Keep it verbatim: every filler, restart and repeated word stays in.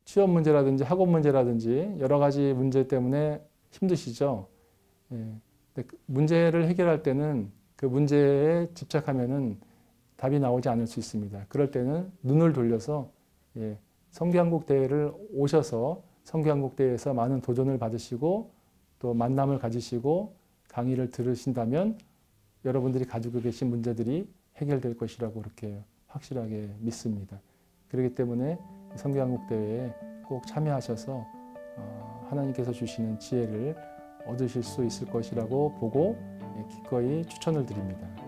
취업 문제라든지 학업 문제라든지 여러 가지 문제 때문에 힘드시죠. 예. 근데 그 문제를 해결할 때는 그 문제에 집착하면은 답이 나오지 않을 수 있습니다. 그럴 때는 눈을 돌려서 예, 성교한국대회를 오셔서 성교한국대회에서 많은 도전을 받으시고 또 만남을 가지시고 강의를 들으신다면 여러분들이 가지고 계신 문제들이 해결될 것이라고 그렇게 확실하게 믿습니다. 그렇기 때문에 성교한국대회에 꼭 참여하셔서 하나님께서 주시는 지혜를 얻으실 수 있을 것이라고 보고 기꺼이 추천을 드립니다.